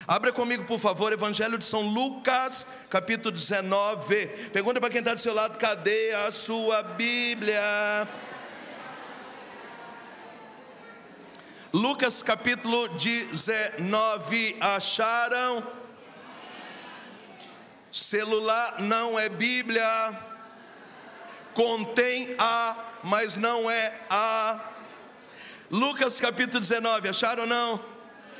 Abra comigo, por favor, Evangelho de São Lucas, capítulo 19. Pergunta para quem está do seu lado: cadê a sua Bíblia? Lucas capítulo 19, acharam? Celular não é Bíblia. Contém a, mas não é a. Lucas capítulo 19, acharam ou não?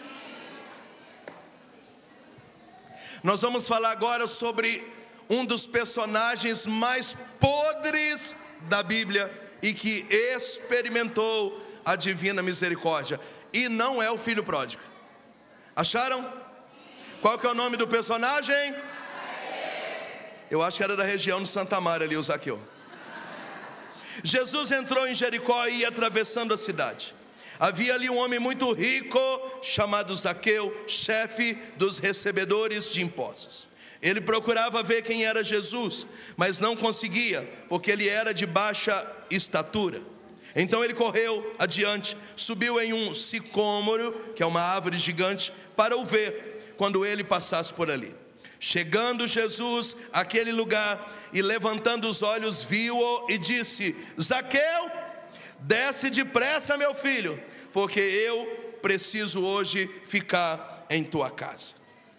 Nós vamos falar agora sobre um dos personagens mais podres da Bíblia e que experimentou a divina misericórdia, e não é o filho pródigo. Acharam? Qual que é o nome do personagem? Eu acho que era da região de Santa Maria ali, o Zaqueu. Jesus entrou em Jericó e ia atravessando a cidade. Havia ali um homem muito rico, chamado Zaqueu, chefe dos recebedores de impostos. Ele procurava ver quem era Jesus, mas não conseguia, porque ele era de baixa estatura. Então ele correu adiante, subiu em um sicômoro, que é uma árvore gigante, para o ver, quando ele passasse por ali. Chegando Jesus àquele lugar e levantando os olhos, viu-o e disse: Zaqueu, desce depressa, meu filho, porque eu preciso hoje ficar em tua casa.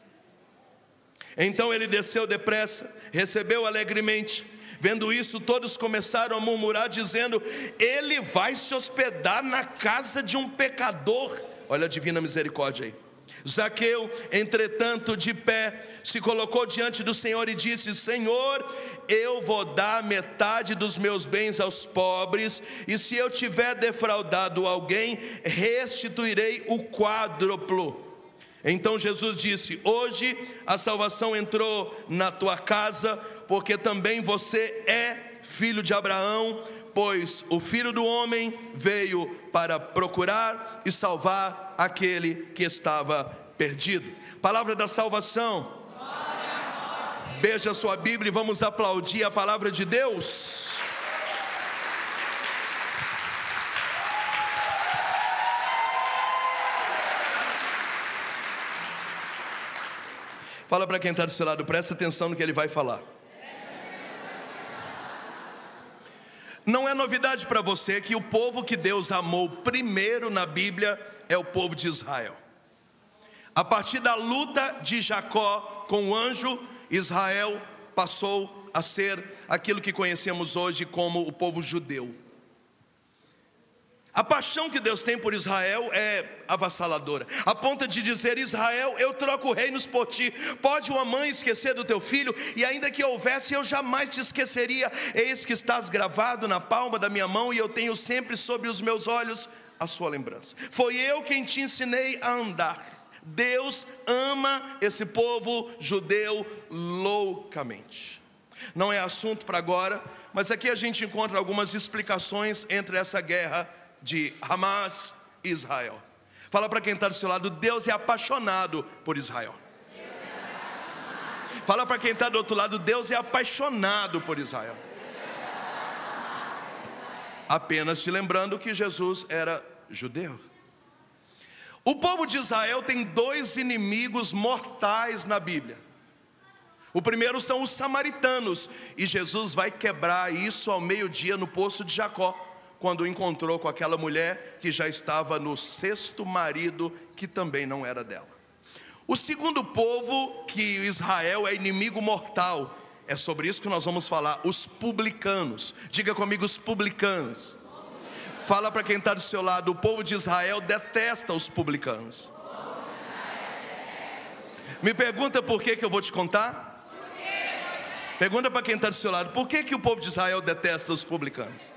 Então ele desceu depressa, recebeu alegremente. Vendo isso, todos começaram a murmurar, dizendo: ele vai se hospedar na casa de um pecador. Olha a divina misericórdia aí. Zaqueu, entretanto, de pé, se colocou diante do Senhor e disse: Senhor, eu vou dar metade dos meus bens aos pobres, e se eu tiver defraudado alguém, restituirei o quádruplo. Então Jesus disse: hoje a salvação entrou na tua casa, porque também você é filho de Abraão, pois o Filho do Homem veio para procurar e salvar aquele que estava perdido. Palavra da salvação. Beija a sua Bíblia e vamos aplaudir a palavra de Deus. Fala para quem está do seu lado, presta atenção no que ele vai falar. Não é novidade para você que o povo que Deus amou primeiro na Bíblia é o povo de Israel. A partir da luta de Jacó com o anjo, Israel passou a ser aquilo que conhecemos hoje como o povo judeu. A paixão que Deus tem por Israel é avassaladora, a ponto de dizer: Israel, eu troco reinos por ti. Pode uma mãe esquecer do teu filho, e ainda que houvesse, eu jamais te esqueceria. Eis que estás gravado na palma da minha mão, e eu tenho sempre sobre os meus olhos a sua lembrança. Foi eu quem te ensinei a andar. Deus ama esse povo judeu loucamente. Não é assunto para agora, mas aqui a gente encontra algumas explicações entre essa guerra de Hamas e Israel. Fala para quem está do seu lado: Deus é apaixonado por Israel. Fala para quem está do outro lado: Deus é apaixonado por Israel. Apenas te lembrando que Jesus era judeu. O povo de Israel tem dois inimigos mortais na Bíblia. O primeiro são os samaritanos, e Jesus vai quebrar isso ao meio-dia no poço de Jacó, quando encontrou com aquela mulher que já estava no sexto marido, que também não era dela. O segundo povo que Israel é inimigo mortal, é sobre isso que nós vamos falar: os publicanos. Diga comigo: os publicanos. Fala para quem está do seu lado: o povo de Israel detesta os publicanos. Me pergunta por que eu vou te contar? Pergunta para quem está do seu lado: por que o povo de Israel detesta os publicanos?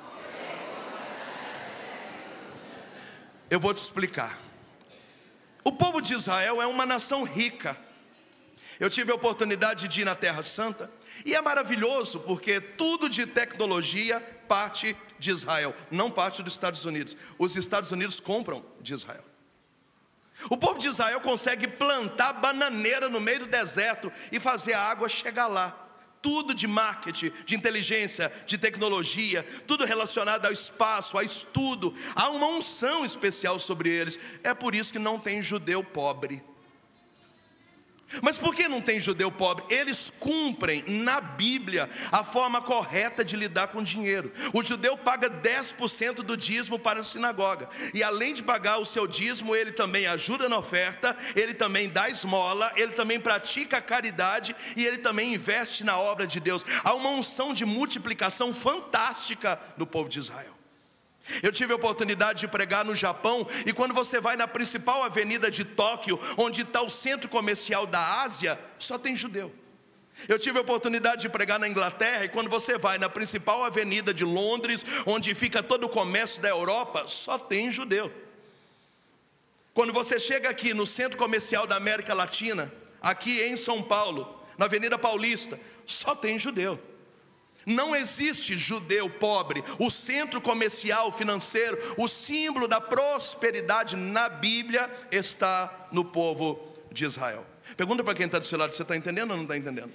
Eu vou te explicar. O povo de Israel é uma nação rica. Eu tive a oportunidade de ir na Terra Santa, e é maravilhoso porque tudo de tecnologia parte de Israel, não parte dos Estados Unidos. Os Estados Unidos compram de Israel. O povo de Israel consegue plantar bananeira no meio do deserto e fazer a água chegar lá. Tudo de marketing, de inteligência, de tecnologia, tudo relacionado ao espaço, ao estudo. Há uma unção especial sobre eles. É por isso que não tem judeu pobre. Mas por que não tem judeu pobre? Eles cumprem na Bíblia a forma correta de lidar com dinheiro. O judeu paga 10% do dízimo para a sinagoga. E além de pagar o seu dízimo, ele também ajuda na oferta, ele também dá esmola, ele também pratica a caridade e ele também investe na obra de Deus. Há uma unção de multiplicação fantástica no povo de Israel. Eu tive a oportunidade de pregar no Japão, e quando você vai na principal avenida de Tóquio, onde está o centro comercial da Ásia, só tem judeu. Eu tive a oportunidade de pregar na Inglaterra, e quando você vai na principal avenida de Londres, onde fica todo o comércio da Europa, só tem judeu. Quando você chega aqui no centro comercial da América Latina, aqui em São Paulo, na Avenida Paulista, só tem judeu. Não existe judeu pobre. O centro comercial, financeiro, o símbolo da prosperidade na Bíblia está no povo de Israel. Pergunta para quem está do seu lado: você está entendendo ou não está entendendo?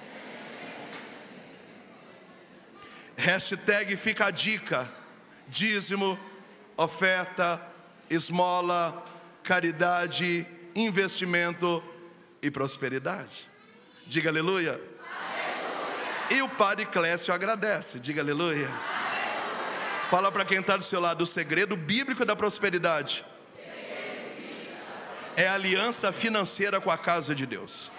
Hashtag fica a dica: dízimo, oferta, esmola, caridade, investimento e prosperidade. Diga aleluia. E o Padre Clécio agradece, diga aleluia. Fala para quem está do seu lado: o segredo bíblico da prosperidade é a aliança financeira com a casa de Deus.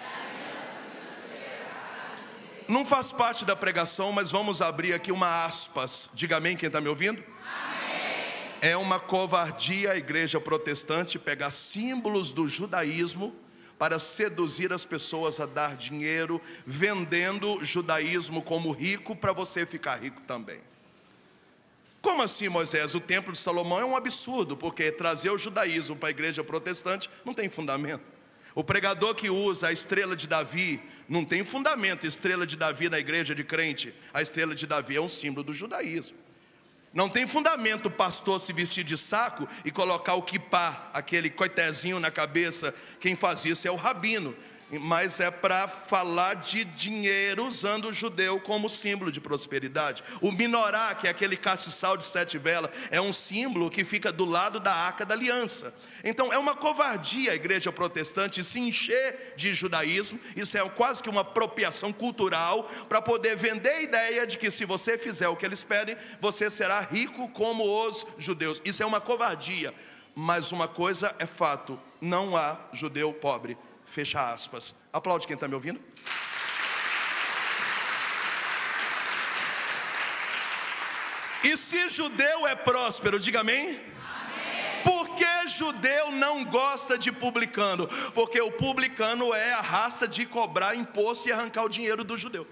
Não faz parte da pregação, mas vamos abrir aqui uma aspas. Diga amém quem está me ouvindo. É uma covardia a igreja protestante pegar símbolos do judaísmo para seduzir as pessoas a dar dinheiro, vendendo judaísmo como rico para você ficar rico também. Como assim, Moisés? O templo de Salomão é um absurdo, porque trazer o judaísmo para a igreja protestante não tem fundamento. O pregador que usa a estrela de Davi não tem fundamento. Estrela de Davi na igreja de crente, a estrela de Davi é um símbolo do judaísmo. Não tem fundamento o pastor se vestir de saco e colocar o quipá, aquele coitezinho na cabeça. Quem faz isso é o rabino, mas é para falar de dinheiro, usando o judeu como símbolo de prosperidade. O minorá, que é aquele castiçal de 7 velas, é um símbolo que fica do lado da arca da aliança. Então é uma covardia a igreja protestante se encher de judaísmo. Isso é quase que uma apropriação cultural, para poder vender a ideia de que se você fizer o que eles pedem, você será rico como os judeus. Isso é uma covardia. Mas uma coisa é fato: não há judeu pobre. Fecha aspas. Aplaude quem está me ouvindo. E se judeu é próspero, diga amém. Por que judeu não gosta de publicano? Porque o publicano é a raça de cobrar imposto e arrancar o dinheiro do judeu.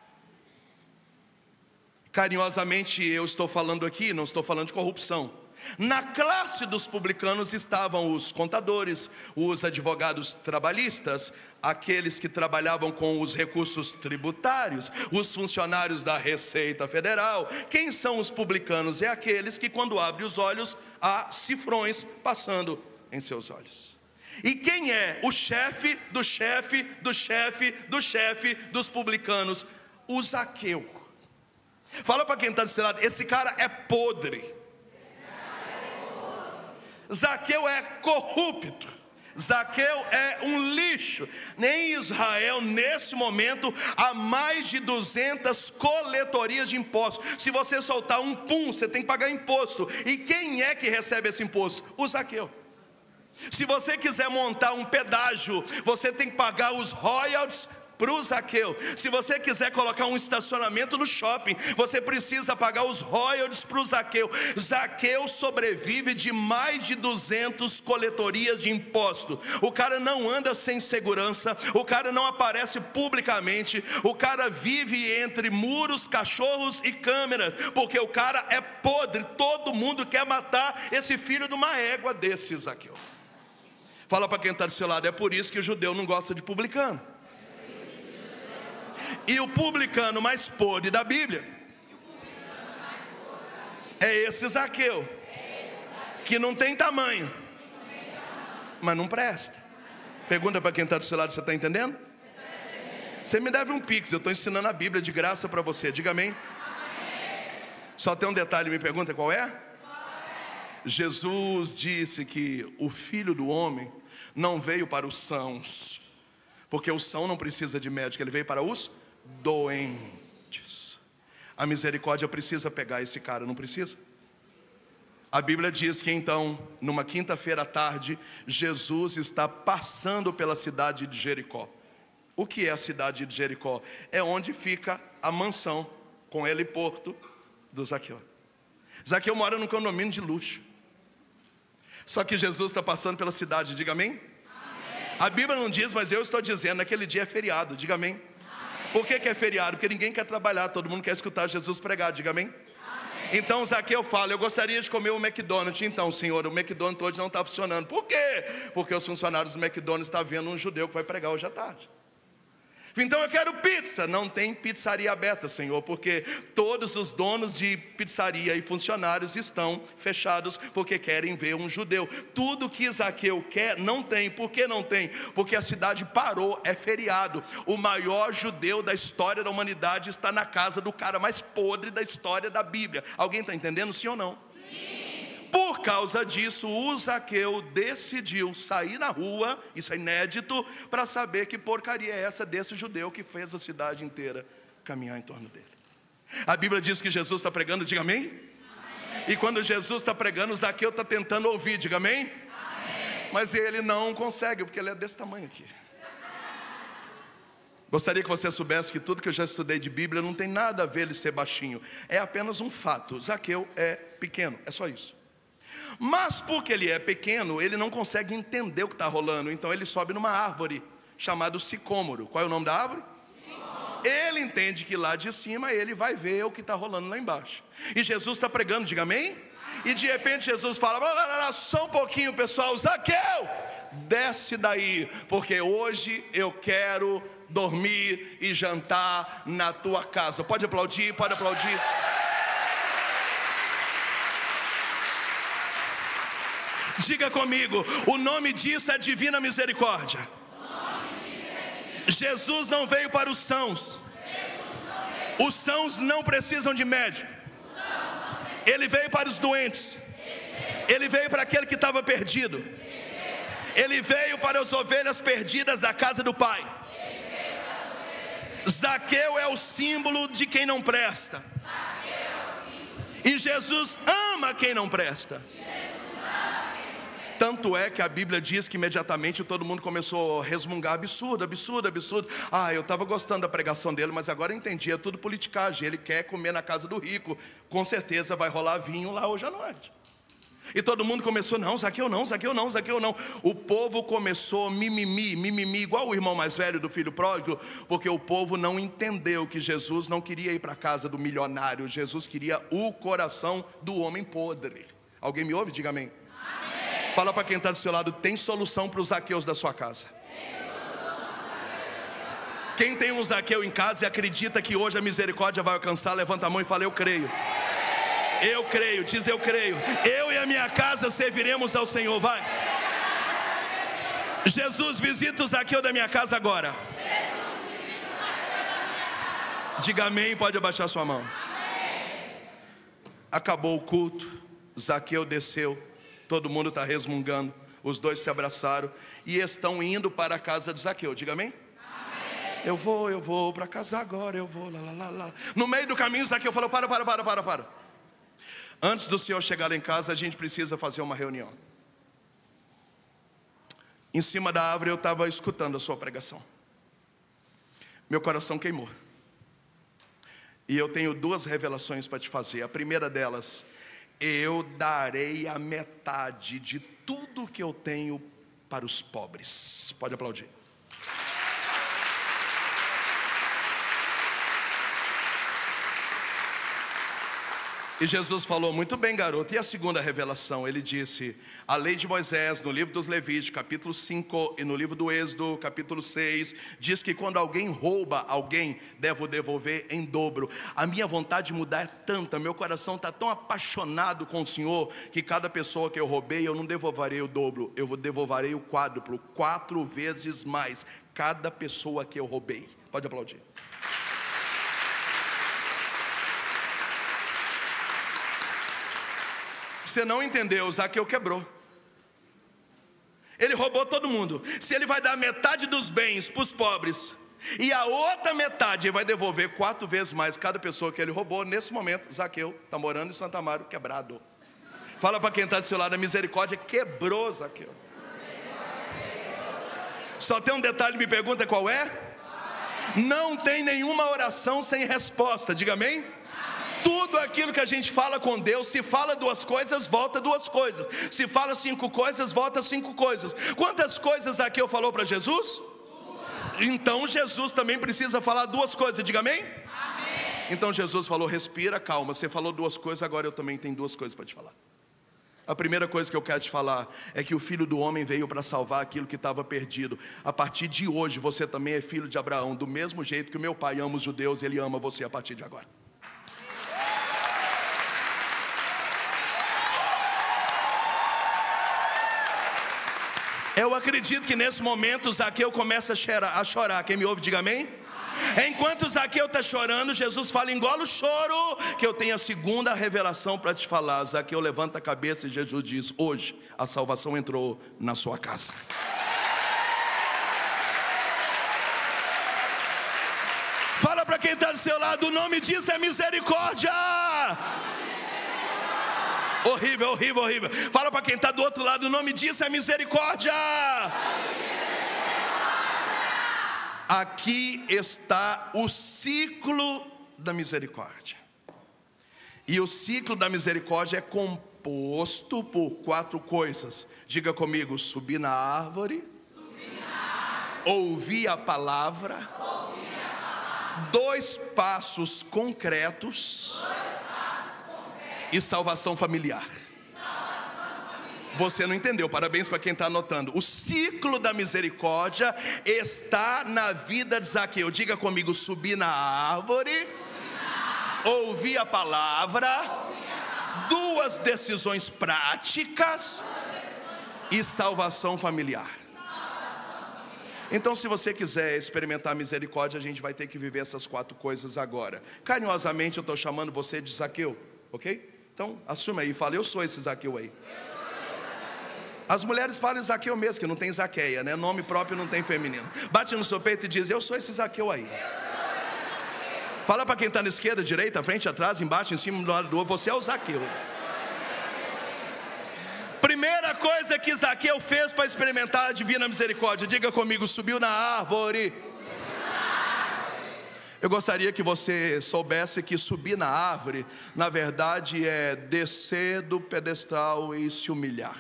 Carinhosamente eu estou falando aqui, não estou falando de corrupção. Na classe dos publicanos estavam os contadores, os advogados trabalhistas, aqueles que trabalhavam com os recursos tributários, os funcionários da Receita Federal. Quem são os publicanos? É aqueles que, quando abrem os olhos, há cifrões passando em seus olhos. E quem é o chefe do chefe do chefe do chefe dos publicanos? O Zaqueu. Fala para quem está do seu lado: esse cara é podre. Zaqueu é corrupto. Zaqueu é um lixo. Em Israel, nesse momento, há mais de 200 coletorias de impostos. Se você soltar um pum, você tem que pagar imposto. E quem é que recebe esse imposto? O Zaqueu. Se você quiser montar um pedágio, você tem que pagar os royalties para o Zaqueu. Se você quiser colocar um estacionamento no shopping, você precisa pagar os royalties para o Zaqueu. Zaqueu sobrevive de mais de 200 coletorias de imposto. O cara não anda sem segurança, o cara não aparece publicamente, o cara vive entre muros, cachorros e câmeras, porque o cara é podre. Todo mundo quer matar esse filho de uma égua desse Zaqueu. Fala para quem está do seu lado: é por isso que o judeu não gosta de publicano. E o publicano mais podre da Bíblia é esse Zaqueu, que não tem tamanho, mas não presta. Pergunta para quem está do seu lado: você está entendendo? Você me deve um pix, eu estou ensinando a Bíblia de graça para você. Diga amém. Só tem um detalhe, me pergunta qual é? Jesus disse que o Filho do Homem não veio para os sãos, Porque o são não precisa de médico, ele veio para os doentes. A misericórdia precisa pegar esse cara, não precisa? A Bíblia diz que então, numa quinta-feira à tarde, Jesus está passando pela cidade de Jericó. O que é a cidade de Jericó? É onde fica a mansão com heliporto do Zaqueu. Zaqueu mora num condomínio de luxo. Só que Jesus está passando pela cidade, diga amém? Amém. A Bíblia não diz, mas eu estou dizendo, naquele dia é feriado, diga amém? Amém. Por que é feriado? Porque ninguém quer trabalhar, todo mundo quer escutar Jesus pregar, diga amém? Então Zaqueu fala, eu gostaria de comer o McDonald's. Então, senhor, o McDonald's hoje não está funcionando. Por quê? Porque os funcionários do McDonald's estão vendo um judeu que vai pregar hoje à tarde. Então eu quero pizza. Não tem pizzaria aberta, Senhor, porque todos os donos de pizzaria e funcionários estão fechados porque querem ver um judeu. Tudo que Zaqueu quer não tem. Por que não tem? Porque a cidade parou, é feriado. O maior judeu da história da humanidade está na casa do cara mais podre da história da Bíblia. Alguém está entendendo, sim ou não? Por causa disso, o Zaqueu decidiu sair na rua, isso é inédito, para saber que porcaria é essa desse judeu que fez a cidade inteira caminhar em torno dele. A Bíblia diz que Jesus está pregando, diga amém? Amém. E quando Jesus está pregando, o Zaqueu está tentando ouvir, diga amém? Amém. Mas ele não consegue, porque ele é desse tamanho aqui. Gostaria que você soubesse que tudo que eu já estudei de Bíblia não tem nada a ver ele ser baixinho. É apenas um fato, Zaqueu é pequeno, é só isso. Mas porque ele é pequeno, ele não consegue entender o que está rolando. Então ele sobe numa árvore chamada sicômoro. Qual é o nome da árvore? Sicômoro. Ele entende que lá de cima ele vai ver o que está rolando lá embaixo. E Jesus está pregando, diga amém? E de repente Jesus fala, só um pouquinho pessoal, Zaqueu, desce daí, porque hoje eu quero dormir e jantar na tua casa. Pode aplaudir, pode aplaudir. Diga comigo, o nome disso é divina misericórdia. Jesus não veio para os sãos. Os sãos não precisam de médico. Ele veio para os doentes. Ele veio para aquele que estava perdido. Ele veio para as ovelhas perdidas da casa do Pai. Zaqueu é o símbolo de quem não presta. E Jesus ama quem não presta. Tanto é que a Bíblia diz que imediatamente todo mundo começou a resmungar, absurdo, absurdo, absurdo. Eu estava gostando da pregação dele, mas agora eu entendi, é tudo politicagem. Ele quer comer na casa do rico, com certeza vai rolar vinho lá hoje à noite. E todo mundo começou, não, Zaqueu não, Zaqueu não, Zaqueu não. O povo começou mimimi, igual o irmão mais velho do filho pródigo, porque o povo não entendeu que Jesus não queria ir para a casa do milionário, Jesus queria o coração do homem podre. Alguém me ouve? Diga amém. Fala para quem está do seu lado, tem solução para os Zaqueus da sua casa. Quem tem um Zaqueu em casa e acredita que hoje a misericórdia vai alcançar, levanta a mão e fala, eu creio. Eu creio, diz eu creio. Eu e a minha casa serviremos ao Senhor, vai. Jesus, visita o Zaqueu da minha casa agora. Diga amém, pode abaixar sua mão. Acabou o culto, Zaqueu desceu. Todo mundo está resmungando. Os dois se abraçaram e estão indo para a casa de Zaqueu. Diga amém? Amém. Eu vou para casa agora. Eu vou lá. No meio do caminho Zaqueu falou, para. Antes do senhor chegar lá em casa, a gente precisa fazer uma reunião. Em cima da árvore eu estava escutando a sua pregação. Meu coração queimou. E eu tenho duas revelações para te fazer. A primeira delas, eu darei a metade de tudo que eu tenho para os pobres. Pode aplaudir. E Jesus falou, muito bem garoto. E a segunda revelação, ele disse, a lei de Moisés, no livro dos Levíticos, capítulo 5, e no livro do Êxodo, capítulo 6, diz que quando alguém rouba alguém, devo devolver em dobro. A minha vontade de mudar é tanta, meu coração está tão apaixonado com o Senhor, que cada pessoa que eu roubei, eu não devolverei o dobro, eu devolverei o quádruplo, 4 vezes mais, cada pessoa que eu roubei. Pode aplaudir. Você não entendeu, Zaqueu quebrou. Ele roubou todo mundo. Se ele vai dar metade dos bens para os pobres, e a outra metade ele vai devolver 4 vezes mais cada pessoa que ele roubou, nesse momento, Zaqueu está morando em Santo Amaro, quebrado. Fala para quem está do seu lado, a misericórdia quebrou Zaqueu. Só tem um detalhe, me pergunta qual é? Não tem nenhuma oração sem resposta, diga amém? Tudo aquilo que a gente fala com Deus, se fala 2 coisas, volta 2 coisas. Se fala 5 coisas, volta 5 coisas. Quantas coisas Zaqueu falou para Jesus? Então Jesus também precisa falar 2 coisas, diga amém? Amém. Então Jesus falou, respira, calma, você falou 2 coisas, agora eu também tenho 2 coisas para te falar. A primeira coisa que eu quero te falar é que o Filho do Homem veio para salvar aquilo que estava perdido. A partir de hoje você também é filho de Abraão, do mesmo jeito que o meu pai ama os judeus, ele ama você a partir de agora. Eu acredito que nesse momento Zaqueu começa a chorar. Quem me ouve, diga amém? Amém. Enquanto Zaqueu está chorando, Jesus fala, engole o choro, que eu tenho a segunda revelação para te falar. Zaqueu levanta a cabeça e Jesus diz, hoje a salvação entrou na sua casa. Fala para quem está do seu lado, o nome disso é misericórdia. Horrível, horrível, horrível. Fala para quem está do outro lado, o nome disso é misericórdia. Aqui está o ciclo da misericórdia. E o ciclo da misericórdia é composto por 4 coisas. Diga comigo, subir na árvore, ouvir a palavra, 2 passos concretos e salvação familiar. Você não entendeu, parabéns para quem está anotando. O ciclo da misericórdia está na vida de Zaqueu. Diga comigo, subir na árvore, ouvir a palavra, 2 decisões práticas e salvação familiar. Então, se você quiser experimentar a misericórdia, a gente vai ter que viver essas 4 coisas agora. Carinhosamente eu estou chamando você de Zaqueu, ok? Então, assume aí, fala, eu sou esse Zaqueu aí. As mulheres falam Zaqueu mesmo, que não tem Zaqueia, né? Nome próprio não tem feminino. Bate no seu peito e diz, eu sou esse Zaqueu aí. Fala para quem está na esquerda, direita, frente, atrás, embaixo, em cima, do lado do outro, você é o Zaqueu. Primeira coisa que Zaqueu fez para experimentar a divina misericórdia, diga comigo, subiu na árvore. Eu gostaria que você soubesse que subir na árvore, na verdade, é descer do pedestal e se humilhar.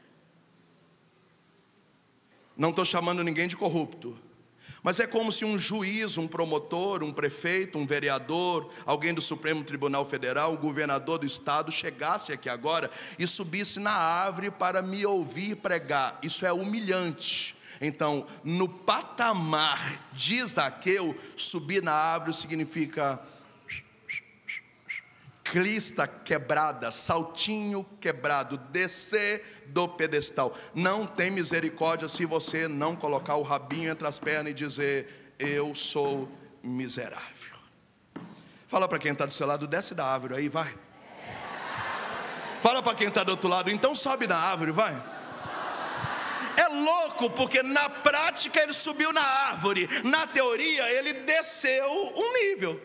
Não estou chamando ninguém de corrupto, mas é como se um juiz, um promotor, um prefeito, um vereador, alguém do Supremo Tribunal Federal, o governador do estado, chegasse aqui agora e subisse na árvore para me ouvir pregar. Isso é humilhante. Então, no patamar de Zaqueu, subir na árvore significa crista quebrada, saltinho quebrado, descer do pedestal. Não tem misericórdia se você não colocar o rabinho entre as pernas e dizer, eu sou miserável. Fala para quem está do seu lado, desce da árvore aí, vai. Fala para quem está do outro lado, então sobe na árvore, vai. É louco, porque na prática ele subiu na árvore, na teoria ele desceu um nível.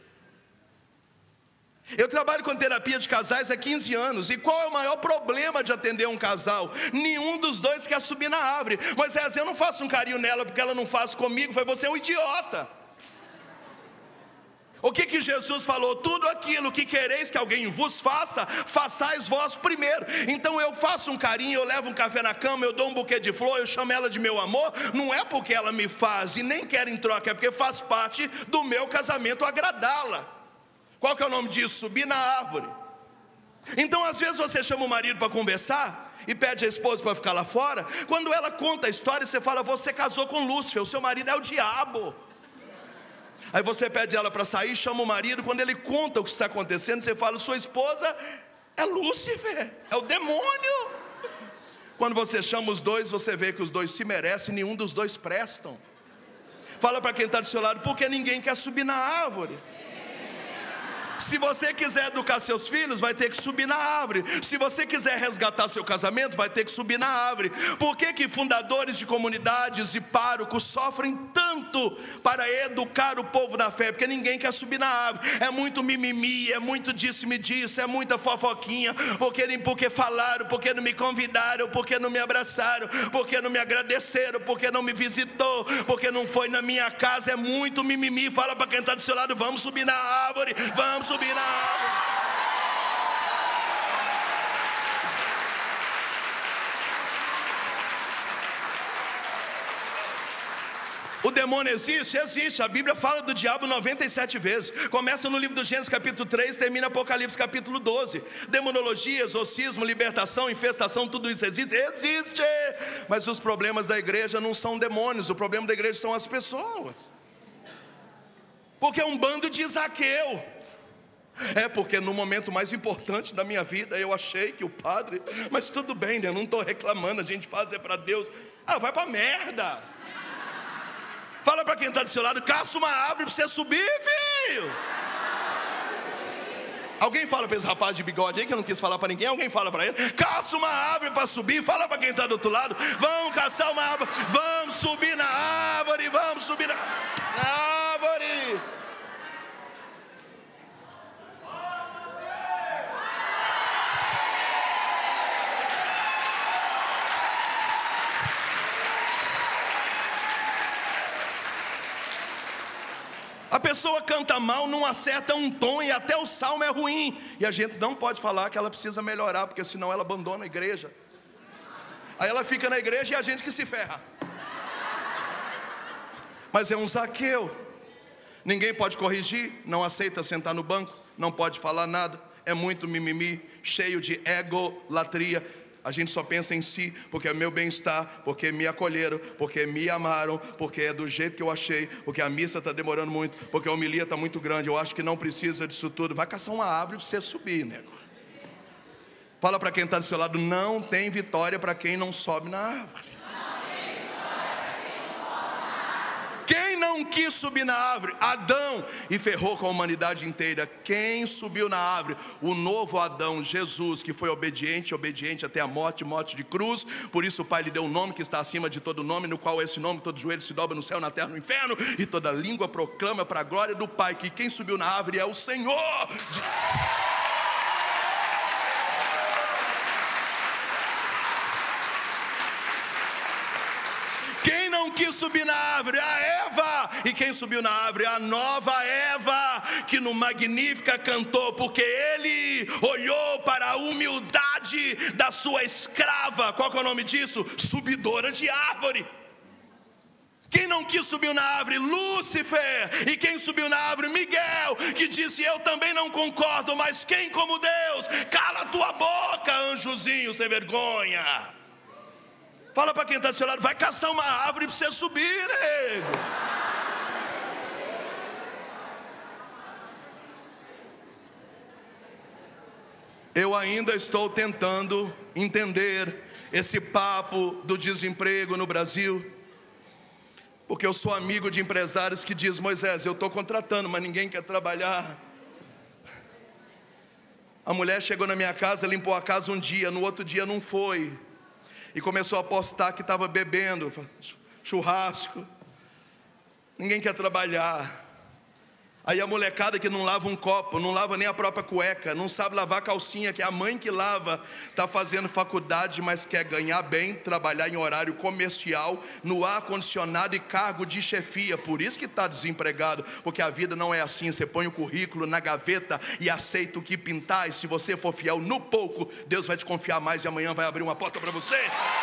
Eu trabalho com terapia de casais há 15 anos, e qual é o maior problema de atender um casal? Nenhum dos dois quer subir na árvore. Moisés, eu não faço um carinho nela porque ela não faz comigo. Foi você um idiota. O que Jesus falou? Tudo aquilo que quereis que alguém vos faça, façais vós primeiro. Então eu faço um carinho, eu levo um café na cama, eu dou um buquê de flor, eu chamo ela de meu amor. Não é porque ela me faz e nem quer em troca, é porque faz parte do meu casamento agradá-la. Qual que é o nome disso? Subir na árvore. Então às vezes você chama o marido para conversar e pede a esposa para ficar lá fora. Quando ela conta a história, você fala, você casou com Lúcifer, o seu marido é o diabo. Aí você pede ela para sair, chama o marido. Quando ele conta o que está acontecendo, você fala, sua esposa é Lúcifer, é o demônio. Quando você chama os dois, você vê que os dois se merecem, nenhum dos dois prestam. Fala para quem está do seu lado, porque ninguém quer subir na árvore. Se você quiser educar seus filhos, vai ter que subir na árvore. Se você quiser resgatar seu casamento, vai ter que subir na árvore. Por que que fundadores de comunidades e párocos sofrem tanto para educar o povo da fé? Porque ninguém quer subir na árvore. É muito mimimi, é muito disse-me disso, é muita fofoquinha. Porque falaram, porque não me convidaram, porque não me abraçaram, porque não me agradeceram, porque não me visitou, porque não foi na minha casa. É muito mimimi. Fala para quem está do seu lado: vamos subir na árvore, vamos subir na árvore. O demônio existe? Existe. A Bíblia fala do diabo 97 vezes. Começa no livro do Gênesis capítulo 3, termina Apocalipse capítulo 12. Demonologia, exorcismo, libertação, infestação, tudo isso existe? Existe. Mas os problemas da igreja não são demônios, o problema da igreja são as pessoas. Porque é um bando de Zaqueu. É porque no momento mais importante da minha vida eu achei que o padre, mas tudo bem, né? Eu não estou reclamando, a gente faz é para Deus. Ah, vai para merda. Fala para quem está do seu lado: caça uma árvore para você subir, filho. Alguém fala para esse rapaz de bigode aí que eu não quis falar para ninguém. Alguém fala para ele: caça uma árvore para subir. Fala para quem está do outro lado: vamos caçar uma árvore, vamos subir na árvore, vamos subir na árvore. A pessoa canta mal, não acerta um tom e até o salmo é ruim. E a gente não pode falar que ela precisa melhorar, porque senão ela abandona a igreja. Aí ela fica na igreja e a gente que se ferra. Mas é um Zaqueu. Ninguém pode corrigir, não aceita sentar no banco, não pode falar nada. É muito mimimi, cheio de egolatria. A gente só pensa em si, porque é meu bem-estar, porque me acolheram, porque me amaram, porque é do jeito que eu achei, porque a missa está demorando muito, porque a homilia está muito grande, eu acho que não precisa disso tudo. Vai caçar uma árvore para você subir, nego. Fala para quem está do seu lado: não tem vitória para quem não sobe na árvore. Quem não quis subir na árvore? Adão, e ferrou com a humanidade inteira. Quem subiu na árvore? O novo Adão, Jesus, que foi obediente até a morte, morte de cruz. Por isso o Pai lhe deu um nome que está acima de todo nome, no qual esse nome todo joelho se dobra no céu, na terra, no inferno, e toda língua proclama para a glória do Pai que quem subiu na árvore é o Senhor. Quem não quis subir na árvore? A Eva. E quem subiu na árvore? A nova Eva, que no Magnífica cantou, porque ele olhou para a humildade da sua escrava. Qual que é o nome disso? Subidora de árvore. Quem não quis subir na árvore? Lúcifer. E quem subiu na árvore? Miguel, que disse: eu também não concordo, mas quem como Deus? Cala a tua boca, anjozinho sem vergonha. Fala para quem está do seu lado: vai caçar uma árvore para você subir, nego. Eu ainda estou tentando entender esse papo do desemprego no Brasil, porque eu sou amigo de empresários que dizem: Moisés, eu estou contratando, mas ninguém quer trabalhar. A mulher chegou na minha casa, limpou a casa um dia, no outro dia não foi. E começou a postar que estava bebendo, churrasco. Ninguém quer trabalhar. Aí a molecada que não lava um copo, não lava nem a própria cueca, não sabe lavar a calcinha, que é a mãe que lava, está fazendo faculdade, mas quer ganhar bem, trabalhar em horário comercial, no ar-condicionado e cargo de chefia. Por isso que está desempregado, porque a vida não é assim. Você põe o currículo na gaveta e aceita o que pintar, e se você for fiel no pouco, Deus vai te confiar mais e amanhã vai abrir uma porta para você.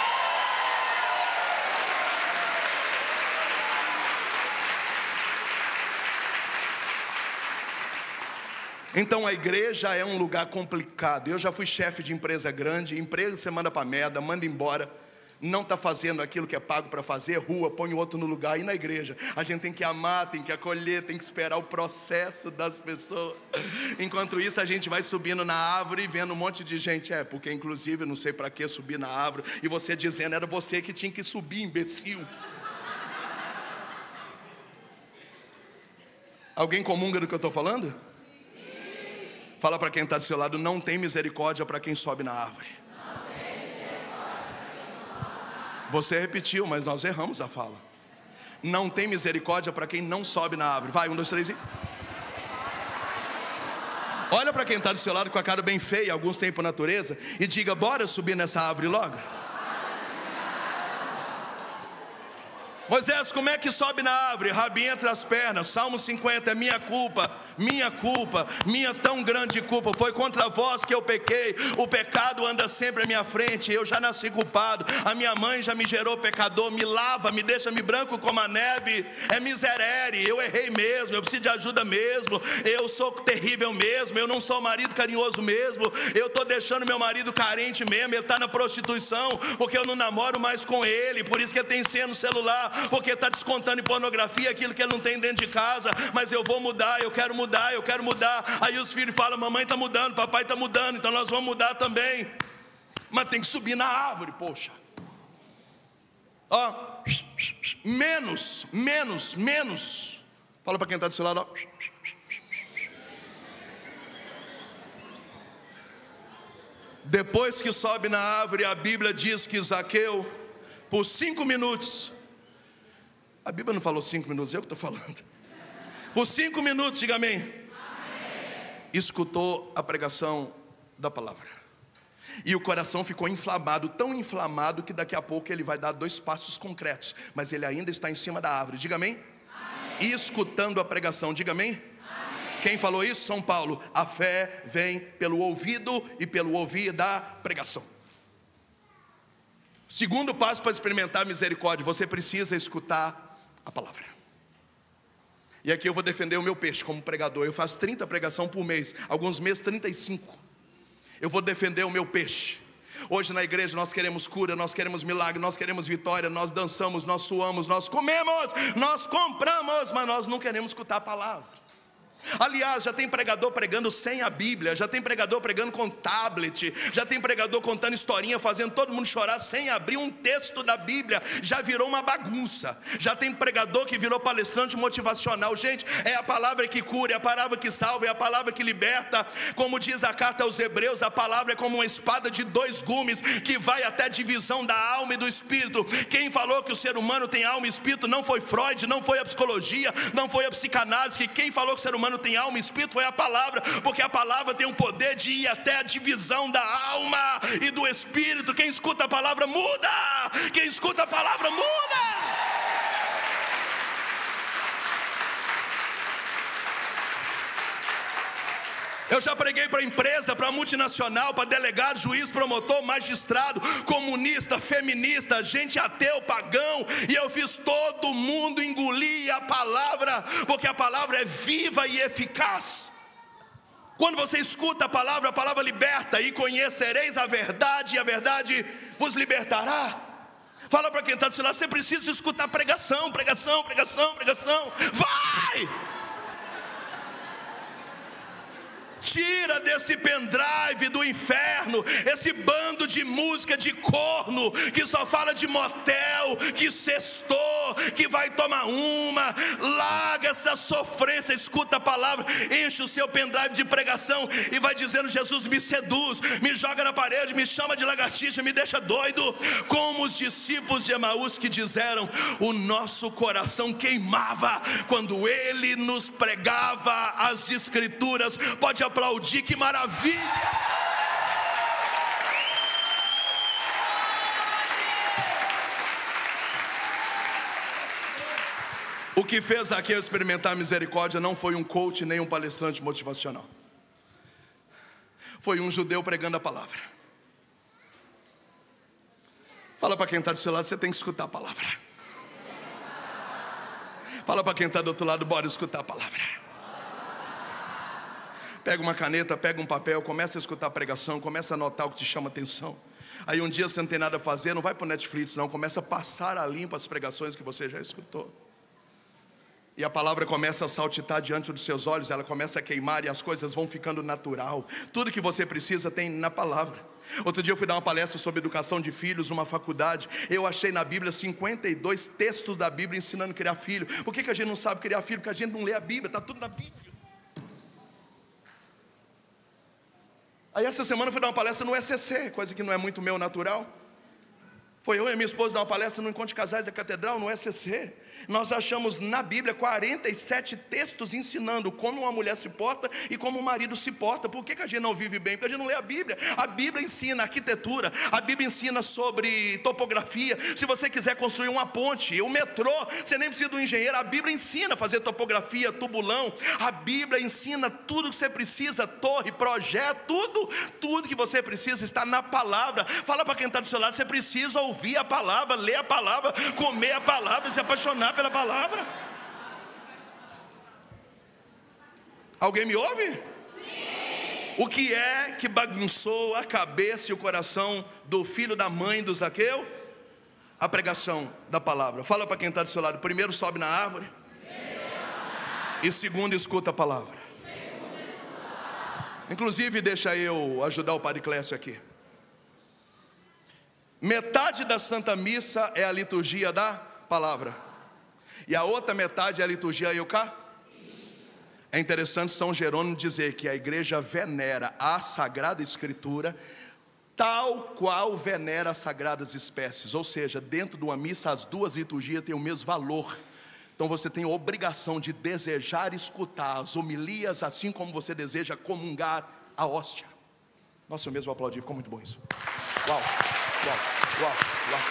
Então a igreja é um lugar complicado. Eu já fui chefe de empresa grande. Empresa você manda para merda, manda embora. Não está fazendo aquilo que é pago para fazer, rua, põe o outro no lugar. E na igreja a gente tem que amar, tem que acolher, tem que esperar o processo das pessoas. Enquanto isso a gente vai subindo na árvore e vendo um monte de gente. Porque inclusive eu não sei para que subir na árvore. E você dizendo: era você que tinha que subir, imbecil. Alguém comunga do que eu estou falando? Fala para quem está do seu lado: não tem misericórdia para quem sobe na árvore. Você repetiu, mas nós erramos a fala. Não tem misericórdia para quem não sobe na árvore. Vai, 1, 2, 3 e... Olha para quem está do seu lado com a cara bem feia, alguns têm por natureza, e diga: bora subir nessa árvore logo. Moisés, como é que sobe na árvore? Rabinho entre as pernas. Salmo 50, minha culpa, minha tão grande culpa. Foi contra vós que eu pequei. O pecado anda sempre à minha frente. Eu já nasci culpado. A minha mãe já me gerou pecador. Me lava, me deixa-me branco como a neve. É miserere, eu errei mesmo. Eu preciso de ajuda mesmo. Eu sou terrível mesmo. Eu não sou marido carinhoso mesmo. Eu estou deixando meu marido carente mesmo. Ele está na prostituição porque eu não namoro mais com ele. Por isso que ele tem senha no celular, porque está descontando em pornografia aquilo que ele não tem dentro de casa. Mas eu vou mudar, eu quero mudar. Aí os filhos falam: mamãe está mudando, papai está mudando, então nós vamos mudar também. Mas tem que subir na árvore, poxa. Ó, menos. Fala para quem está do seu lado, ó. Depois que sobe na árvore, a Bíblia diz que Zaqueu, por 5 minutos, a Bíblia não falou 5 minutos, eu que estou falando. Por 5 minutos, diga amém. Amém. Escutou a pregação da palavra. E o coração ficou inflamado, tão inflamado que daqui a pouco ele vai dar 2 passos concretos. Mas ele ainda está em cima da árvore, diga amém. Amém. Escutando a pregação, diga amém. Amém. Quem falou isso? São Paulo. A fé vem pelo ouvido e pelo ouvir da pregação. Segundo passo para experimentar misericórdia: você precisa escutar a palavra. E aqui eu vou defender o meu peixe como pregador. Eu faço 30 pregações por mês, alguns meses 35. Eu vou defender o meu peixe. Hoje na igreja nós queremos cura, nós queremos milagre, nós queremos vitória, nós dançamos, nós suamos, nós comemos, nós compramos, mas nós não queremos escutar a palavra. Aliás, já tem pregador pregando sem a Bíblia, já tem pregador pregando com tablet, já tem pregador contando historinha, fazendo todo mundo chorar sem abrir um texto da Bíblia. Já virou uma bagunça. Já tem pregador que virou palestrante motivacional. Gente, é a palavra que cura, é a palavra que salva, é a palavra que liberta. Como diz a carta aos Hebreus, a palavra é como uma espada de 2 gumes que vai até a divisão da alma e do espírito. Quem falou que o ser humano tem alma e espírito não foi Freud, não foi a psicologia, não foi a psicanálise. Que quem falou que o ser humano tem alma e espírito foi a palavra, porque a palavra tem o poder de ir até a divisão da alma e do espírito. Quem escuta a palavra muda. Quem escuta a palavra muda. Eu já preguei para empresa, para multinacional, para delegado, juiz, promotor, magistrado, comunista, feminista, gente ateu, pagão, e eu fiz todo mundo engolir a palavra, porque a palavra é viva e eficaz. Quando você escuta a palavra liberta. E conhecereis a verdade, e a verdade vos libertará. Fala para quem está do seu lado: você precisa escutar pregação. Vai! Tira desse pendrive do inferno esse bando de música de corno que só fala de motel, que sextou, que vai tomar uma. Larga essa sofrência, escuta a palavra, enche o seu pendrive de pregação e vai dizendo: Jesus me seduz, me joga na parede, me chama de lagartixa, me deixa doido. Como os discípulos de Emaús que disseram: o nosso coração queimava quando ele nos pregava as escrituras. Pode aplaudir, que maravilha! O que fez Zaqueu experimentar misericórdia não foi um coach nem um palestrante motivacional. Foi um judeu pregando a palavra. Fala para quem está do seu lado: você tem que escutar a palavra. Fala para quem está do outro lado: bora escutar a palavra. Pega uma caneta, pega um papel, começa a escutar a pregação, começa a anotar o que te chama atenção. Aí um dia você não tem nada a fazer, não vai para o Netflix não, começa a passar a limpo as pregações que você já escutou. E a palavra começa a saltitar diante dos seus olhos, ela começa a queimar e as coisas vão ficando natural. Tudo que você precisa tem na palavra. Outro dia eu fui dar uma palestra sobre educação de filhos numa faculdade. Eu achei na Bíblia 52 textos da Bíblia ensinando a criar filho. Por que a gente não sabe criar filho? Porque a gente não lê a Bíblia, está tudo na Bíblia. Aí essa semana eu fui dar uma palestra no ECC, coisa que não é muito meu natural. Foi eu e minha esposa dar uma palestra no Encontro de Casais da Catedral, no ECC. Nós achamos na Bíblia 47 textos ensinando como uma mulher se porta e como um marido se porta. Por que a gente não vive bem? Porque a gente não lê a Bíblia. A Bíblia ensina arquitetura, a Bíblia ensina sobre topografia. Se você quiser construir uma ponte, o metrô, você nem precisa de um engenheiro. A Bíblia ensina a fazer topografia, tubulão. A Bíblia ensina tudo que você precisa, torre, projeto, tudo que você precisa está na palavra. Fala para quem está do seu lado, você precisa ouvir a palavra, ler a palavra, comer a palavra e se apaixonar pela palavra. Alguém me ouve? Sim. O que é que bagunçou a cabeça e o coração do filho da mãe do Zaqueu? A pregação da palavra. Fala para quem está do seu lado. Primeiro sobe na árvore. E segundo escuta a palavra. Inclusive deixa eu ajudar o Padre Clécio aqui. Metade da Santa Missa é a liturgia da palavra. E a outra metade é a liturgia eucarística. É interessante São Jerônimo dizer que a igreja venera a Sagrada Escritura tal qual venera as sagradas espécies. Ou seja, dentro de uma missa as duas liturgias têm o mesmo valor. Então você tem a obrigação de desejar escutar as homilias, assim como você deseja comungar a hóstia. Nossa, eu mesmo aplaudi, ficou muito bom isso. Uau, uau, uau, uau.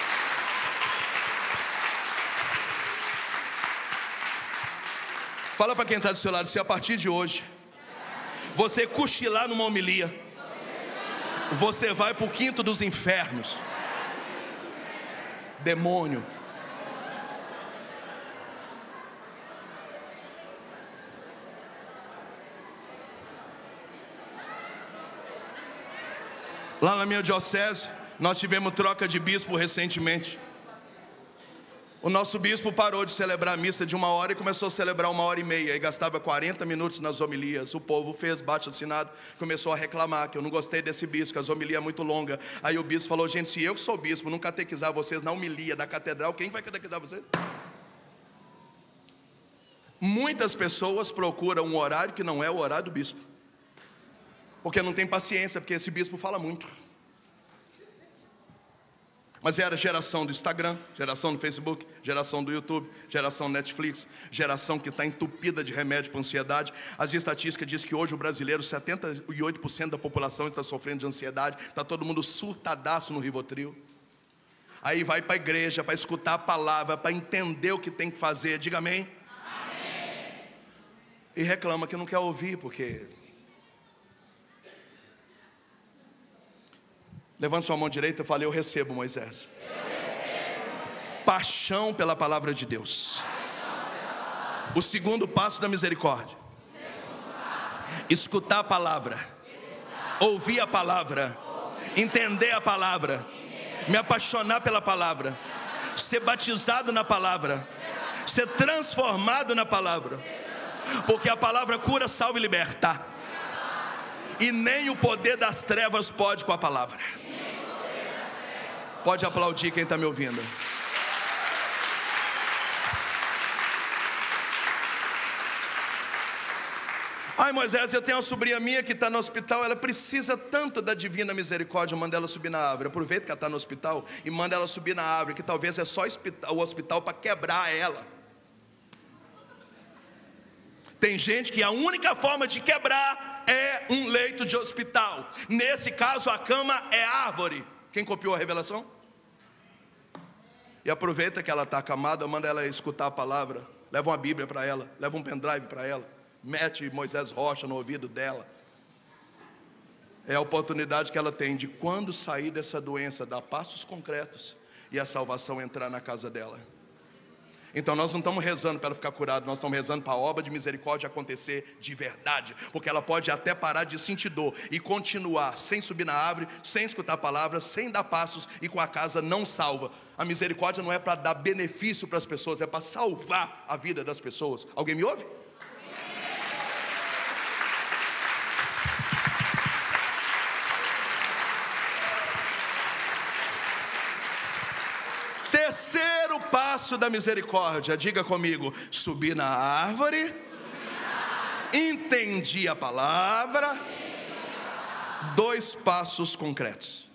Fala para quem está do seu lado, se a partir de hoje você cochilar numa homilia, você vai para o quinto dos infernos. Demônio. Lá na minha diocese, nós tivemos troca de bispo recentemente. O nosso bispo parou de celebrar a missa de 1 hora e começou a celebrar 1h30. E gastava 40 minutos nas homilias. O povo fez baixo-assinado, começou a reclamar que eu não gostei desse bispo, que as homilias é muito longa. Aí o bispo falou: gente, se eu que sou bispo não catequizar vocês na homilia da catedral, quem vai catequizar vocês? Muitas pessoas procuram um horário que não é o horário do bispo, porque não tem paciência, porque esse bispo fala muito. Mas era geração do Instagram, geração do Facebook, geração do YouTube, geração do Netflix, geração que está entupida de remédio para ansiedade. As estatísticas dizem que hoje o brasileiro, 78% da população está sofrendo de ansiedade. Está todo mundo surtadaço no Rivotril. Aí vai para a igreja para escutar a palavra, para entender o que tem que fazer. Diga amém. Amém. E reclama que não quer ouvir, porque... Levante sua mão direita e fale: eu recebo, Moisés. Paixão pela palavra de Deus. O segundo passo da misericórdia: escutar a palavra, ouvir a palavra, entender a palavra, me apaixonar pela palavra, ser batizado na palavra, ser transformado na palavra, porque a palavra cura, salva e liberta, e nem o poder das trevas pode com a palavra. Pode aplaudir quem está me ouvindo. Ai, Moisés, eu tenho uma sobrinha minha que está no hospital, ela precisa tanto da divina misericórdia, manda ela subir na árvore. Aproveita que ela está no hospital e manda ela subir na árvore, que talvez é só o hospital para quebrar ela. Tem gente que a única forma de quebrar é um leito de hospital. Nesse caso a cama é árvore. Quem copiou a revelação? E aproveita que ela está acamada, manda ela escutar a palavra. Leva uma Bíblia para ela, leva um pendrive para ela, mete Moisés Rocha no ouvido dela. É a oportunidade que ela tem de, quando sair dessa doença, dar passos concretos e a salvação entrar na casa dela. Então nós não estamos rezando para ela ficar curada, nós estamos rezando para a obra de misericórdia acontecer de verdade, porque ela pode até parar de sentir dor e continuar sem subir na árvore, sem escutar a palavra, sem dar passos e com a casa não salva. A misericórdia não é para dar benefício para as pessoas, é para salvar a vida das pessoas. Alguém me ouve? Terceiro passo da misericórdia, diga comigo: subi na árvore, entendi a palavra, 2 passos concretos.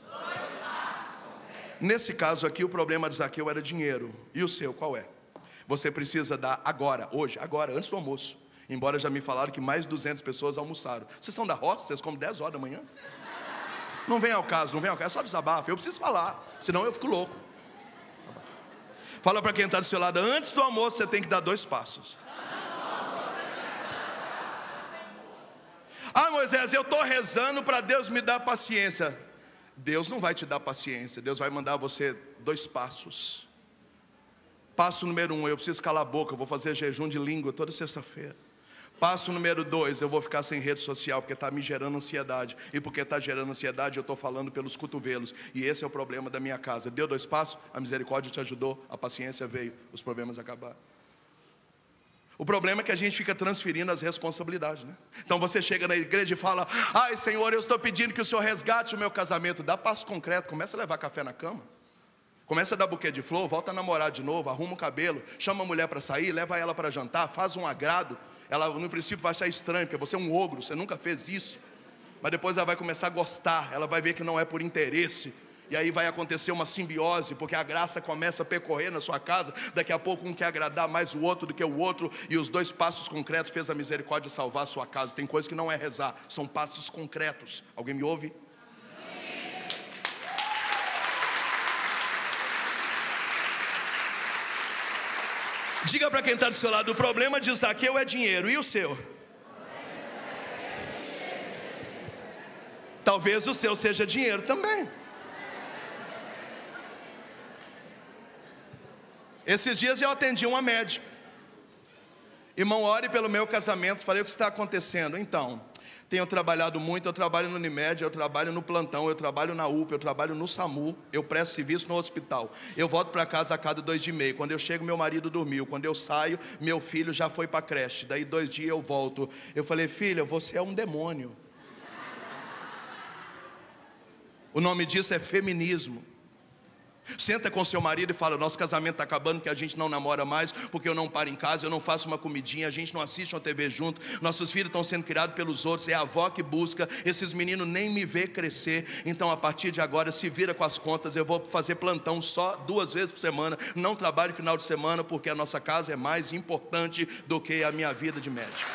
Nesse caso aqui, o problema de Zaqueu era dinheiro. E o seu, qual é? Você precisa dar agora, hoje, agora, antes do almoço. Embora já me falaram que mais de 200 pessoas almoçaram. Vocês são da roça? Vocês comem 10 horas da manhã? Não vem ao caso, é só desabafo. Eu preciso falar, senão eu fico louco. Fala para quem está do seu lado, antes do almoço você tem que dar 2 passos. Ah, Moisés, eu estou rezando para Deus me dar paciência. Deus não vai te dar paciência, Deus vai mandar você 2 passos. Passo número 1, eu preciso calar a boca, eu vou fazer jejum de língua toda sexta-feira. Passo número 2, eu vou ficar sem rede social, porque está me gerando ansiedade. E porque está gerando ansiedade, eu estou falando pelos cotovelos. E esse é o problema da minha casa. Deu 2 passos, a misericórdia te ajudou, a paciência veio, os problemas acabaram. O problema é que a gente fica transferindo as responsabilidades, né? Então você chega na igreja e fala: ai Senhor, eu estou pedindo que o Senhor resgate o meu casamento. Dá passo concreto, começa a levar café na cama. Começa a dar buquê de flor, volta a namorar de novo, arruma o cabelo, chama a mulher para sair, leva ela para jantar, faz um agrado. Ela no princípio vai achar estranho, porque você é um ogro, você nunca fez isso. Mas depois ela vai começar a gostar, ela vai ver que não é por interesse. E aí vai acontecer uma simbiose, porque a graça começa a percorrer na sua casa. Daqui a pouco um quer agradar mais o outro do que o outro. E os 2 passos concretos fez a misericórdia salvar a sua casa. Tem coisa que não é rezar, são passos concretos. Alguém me ouve? Diga para quem está do seu lado, o problema de Zaqueu é dinheiro. E o seu? Talvez o seu seja dinheiro também. Esses dias eu atendi uma médica. Irmão, ore pelo meu casamento. Falei, o que está acontecendo? Então, tenho trabalhado muito, eu trabalho no Unimed, eu trabalho no plantão, eu trabalho na UPA, eu trabalho no SAMU, eu presto serviço no hospital. Eu volto para casa a cada 2 dias e meio. Quando eu chego, meu marido dormiu. Quando eu saio, meu filho já foi para a creche. Daí 2 dias eu volto. Eu falei, filha, você é um demônio. O nome disso é feminismo. Senta com seu marido e fala, nosso casamento está acabando, que a gente não namora mais, porque eu não paro em casa, eu não faço uma comidinha, a gente não assiste uma TV junto, nossos filhos estão sendo criados pelos outros, é a avó que busca, esses meninos nem me vê crescer. Então a partir de agora se vira com as contas, eu vou fazer plantão só 2 vezes por semana, não trabalho final de semana, porque a nossa casa é mais importante do que a minha vida de médico.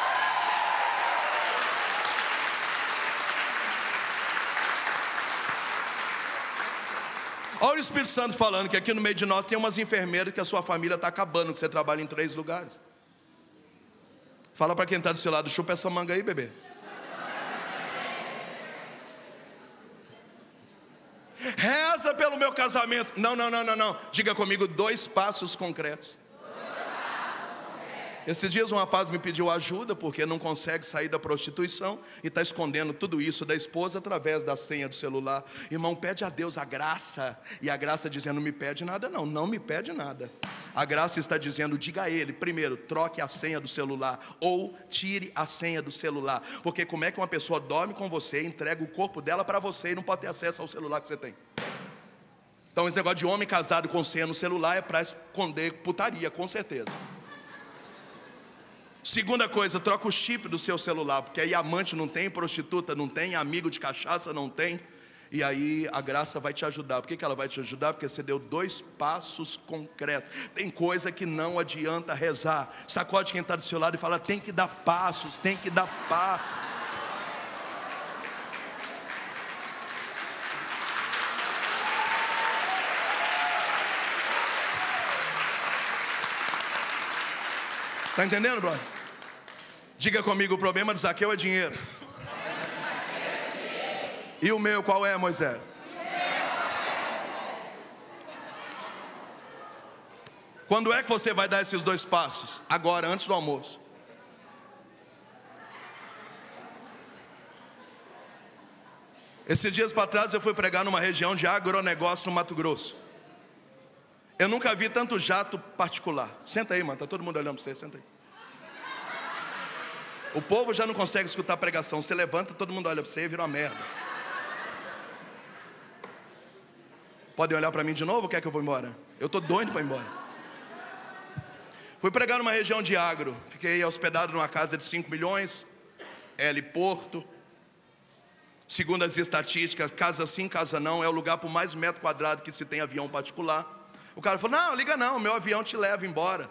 Olha o Espírito Santo falando que aqui no meio de nós tem umas enfermeiras que a sua família está acabando, que você trabalha em 3 lugares. Fala para quem está do seu lado, chupa essa manga aí, bebê. Reza pelo meu casamento. Não. Diga comigo 2 passos concretos. Esses dias um rapaz me pediu ajuda porque não consegue sair da prostituição e está escondendo tudo isso da esposa através da senha do celular. Irmão, pede a Deus a graça. E a graça dizendo, não me pede nada não me pede nada. A graça está dizendo, diga a ele, primeiro, troque a senha do celular ou tire a senha do celular. Porque como é que uma pessoa dorme com você, entrega o corpo dela para você e não pode ter acesso ao celular que você tem? Então esse negócio de homem casado com senha no celular é para esconder putaria, com certeza. Segunda coisa, troca o chip do seu celular, porque aí amante não tem, prostituta não tem, amigo de cachaça não tem. E aí a graça vai te ajudar. Por que ela vai te ajudar? Porque você deu 2 passos concretos. Tem coisa que não adianta rezar. Sacode quem está do seu lado e fala, tem que dar passos, tem que dar passos. Está entendendo, brother? Diga comigo, o problema de Zaqueu é dinheiro. E o meu qual é, Moisés? Quando é que você vai dar esses 2 passos? Agora, antes do almoço. Esses dias para trás eu fui pregar numa região de agronegócio no Mato Grosso. Eu nunca vi tanto jato particular. Senta aí, mano, tá todo mundo olhando para você, senta aí. O povo já não consegue escutar a pregação. Você levanta, todo mundo olha para você e vira uma merda. Podem olhar para mim de novo ou quer que eu vou embora? Eu estou doido para ir embora. Fui pregar numa região de agro. Fiquei hospedado numa casa de 5 milhões, L Porto. Segundo as estatísticas, casa sim, casa não, é o lugar por mais metro quadrado que se tem avião particular. O cara falou, não, liga não, meu avião te leva embora.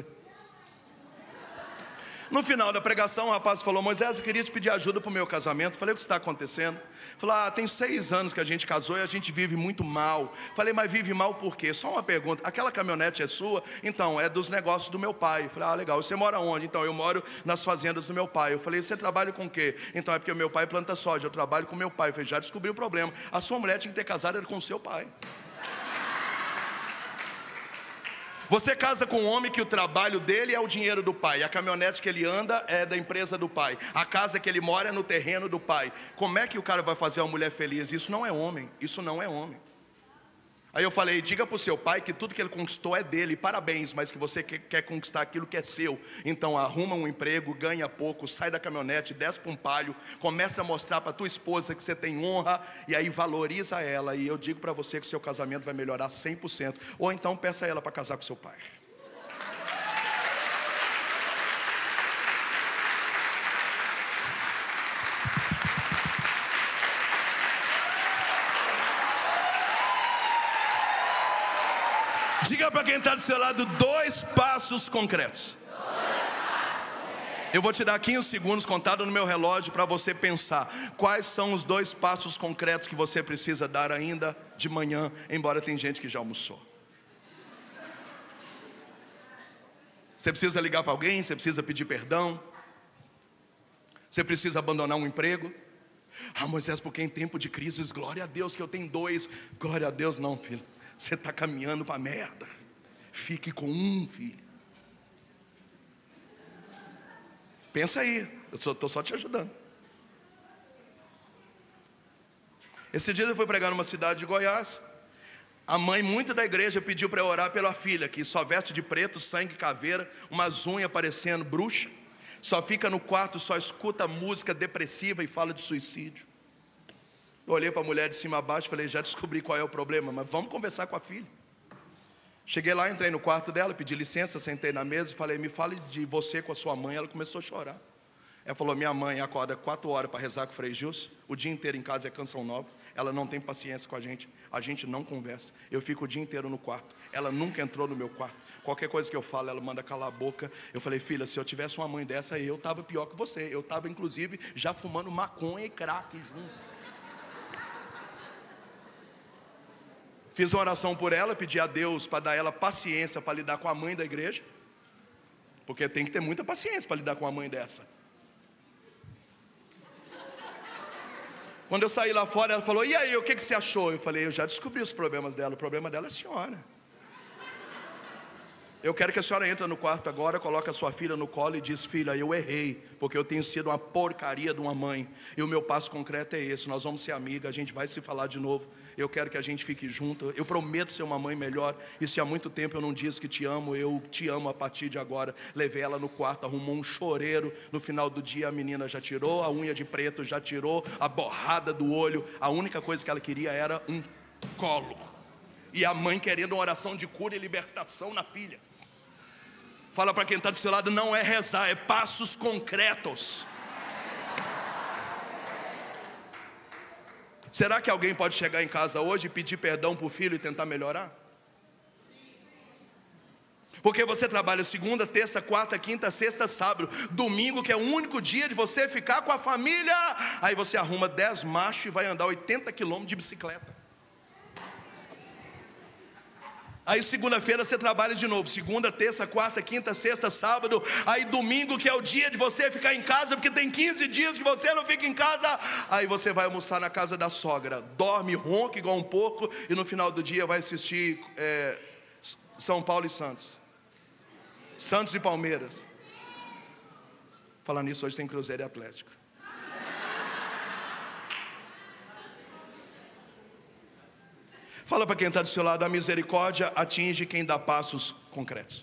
No final da pregação, o rapaz falou, Moisés, eu queria te pedir ajuda para o meu casamento. Falei, o que está acontecendo? Falou, tem 6 anos que a gente casou e a gente vive muito mal. Falei, mas vive mal por quê? Só uma pergunta, aquela caminhonete é sua? Então, é dos negócios do meu pai. Falei, legal, você mora onde? Então, eu moro nas fazendas do meu pai. Eu falei, você trabalha com o quê? Então, é porque o meu pai planta soja, eu trabalho com o meu pai. Eu falei, já descobri o problema, a sua mulher tinha que ter casado era com o seu pai. Você casa com um homem que o trabalho dele é o dinheiro do pai, a caminhonete que ele anda é da empresa do pai, a casa que ele mora é no terreno do pai. Como é que o cara vai fazer uma mulher feliz? Isso não é homem, isso não é homem. Aí eu falei, diga para o seu pai que tudo que ele conquistou é dele, parabéns, mas que você quer conquistar aquilo que é seu. Então arruma um emprego, ganha pouco, sai da caminhonete, desce para um palio, começa a mostrar para tua esposa que você tem honra, e aí valoriza ela. E eu digo para você que seu casamento vai melhorar 100%. Ou então peça ela para casar com seu pai. Diga para quem está do seu lado 2 passos concretos. Eu vou te dar 15 segundos contado no meu relógio para você pensar quais são os 2 passos concretos que você precisa dar ainda de manhã, embora tem gente que já almoçou. Você precisa ligar para alguém, você precisa pedir perdão, você precisa abandonar um emprego. Moisés, porque em tempo de crise, glória a Deus que eu tenho 2. Glória a Deus não, filho. Você está caminhando para a merda. Fique com um, filho. Pensa aí, eu estou só te ajudando. Esse dia eu fui pregar numa cidade de Goiás. A mãe muito da igreja pediu para eu orar pela filha, que só veste de preto, sangue, caveira, umas unhas parecendo bruxa, só fica no quarto, só escuta música depressiva e fala de suicídio. Eu olhei para a mulher de cima a baixo e falei, já descobri qual é o problema, mas vamos conversar com a filha. Cheguei lá, entrei no quarto dela, pedi licença, sentei na mesa e falei, me fale de você com a sua mãe. Ela começou a chorar. Ela falou, minha mãe acorda 4 horas para rezar com o Frei Gilson, o dia inteiro em casa é canção nova, ela não tem paciência com a gente não conversa, eu fico o dia inteiro no quarto, ela nunca entrou no meu quarto, qualquer coisa que eu falo, ela manda calar a boca. Eu falei, filha, se eu tivesse uma mãe dessa, eu estava pior que você, eu estava inclusive já fumando maconha e crack junto. Fiz uma oração por ela, pedi a Deus para dar ela paciência para lidar com a mãe da igreja, porque tem que ter muita paciência para lidar com uma mãe dessa. Quando eu saí lá fora, ela falou, e aí, o que você achou? Eu falei, eu já descobri os problemas dela, o problema dela é a senhora. Eu quero que a senhora entre no quarto agora, coloque a sua filha no colo e diz, filha, eu errei, porque eu tenho sido uma porcaria de uma mãe, e o meu passo concreto é esse, nós vamos ser amigas, a gente vai se falar de novo, eu quero que a gente fique junto, eu prometo ser uma mãe melhor, e se há muito tempo eu não disse que te amo, eu te amo a partir de agora. Levei ela no quarto, arrumou um choreiro, no final do dia a menina já tirou a unha de preto, já tirou a borrada do olho, a única coisa que ela queria era um colo, e a mãe querendo uma oração de cura e libertação na filha. Fala para quem está do seu lado, não é rezar, é passos concretos. Será que alguém pode chegar em casa hoje e pedir perdão para o filho e tentar melhorar? Porque você trabalha segunda, terça, quarta, quinta, sexta, sábado, domingo, que é o único dia de você ficar com a família. Aí você arruma 10 machos e vai andar 80 quilômetros de bicicleta. Aí segunda-feira você trabalha de novo, segunda, terça, quarta, quinta, sexta, sábado. Aí domingo, que é o dia de você ficar em casa, porque tem 15 dias que você não fica em casa. Aí você vai almoçar na casa da sogra, dorme, ronca igual um porco, e no final do dia vai assistir São Paulo e Santos, Santos e Palmeiras. Falando nisso, hoje tem Cruzeiro e Atlético. Fala para quem está do seu lado, a misericórdia atinge quem dá passos concretos.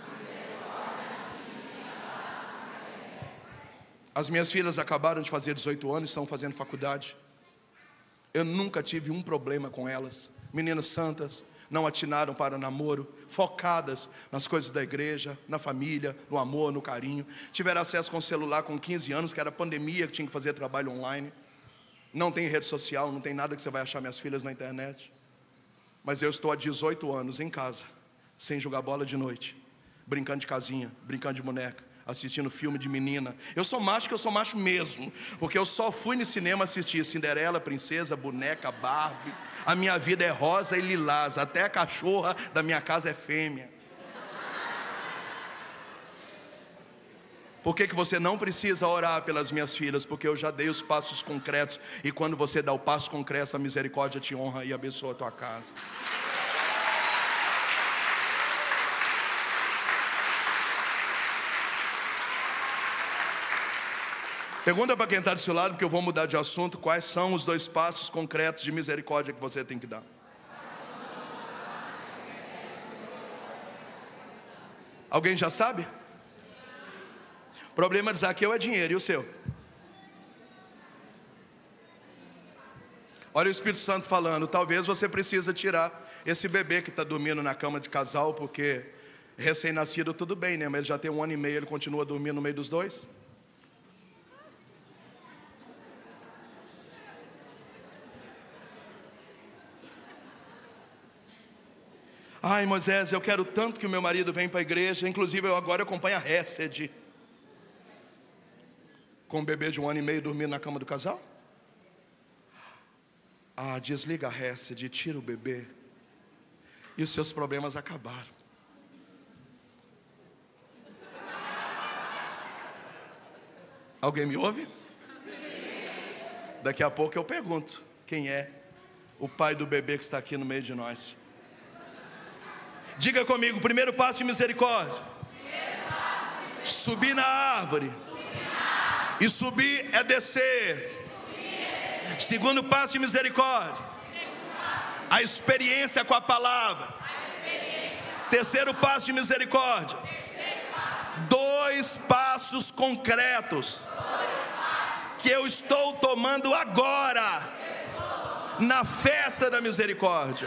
As minhas filhas acabaram de fazer 18 anos, estão fazendo faculdade. Eu nunca tive um problema com elas. Meninas santas, não atinaram para namoro, focadas nas coisas da igreja, na família, no amor, no carinho. Tiveram acesso com o celular com 15 anos, que era pandemia, que tinha que fazer trabalho online. Não tem rede social, não tem nada que você vai achar minhas filhas na internet. Mas eu estou há 18 anos em casa, sem jogar bola de noite, brincando de casinha, brincando de boneca, assistindo filme de menina. Eu sou macho, que eu sou macho mesmo, porque eu só fui no cinema assistir Cinderela, Princesa, Boneca, Barbie. A minha vida é rosa e lilás, até a cachorra da minha casa é fêmea. Por que você não precisa orar pelas minhas filhas? Porque eu já dei os passos concretos, e quando você dá o passo concreto, a misericórdia te honra e abençoa a tua casa. Pergunta para quem está do seu lado, porque eu vou mudar de assunto. Quais são os 2 passos concretos de misericórdia que você tem que dar? Alguém já sabe? O problema de Zaqueu é dinheiro, e o seu? Olha o Espírito Santo falando: talvez você precisa tirar esse bebê que está dormindo na cama de casal, porque recém-nascido tudo bem, né? Mas ele já tem 1 ano e meio, ele continua dormindo no meio dos dois? Ai, Moisés, eu quero tanto que o meu marido venha para a igreja. Inclusive eu agora acompanho a Hesed, com um bebê de 1 ano e meio dormindo na cama do casal. Desliga a Hesed, tira o bebê, e os seus problemas acabaram. Alguém me ouve? Daqui a pouco eu pergunto: quem é o pai do bebê que está aqui no meio de nós? Diga comigo: primeiro passo de misericórdia. Subir na árvore. E subir é descer. Segundo passo de misericórdia, a experiência com a palavra. Terceiro passo de misericórdia, 2 passos concretos que eu estou tomando agora na festa da misericórdia.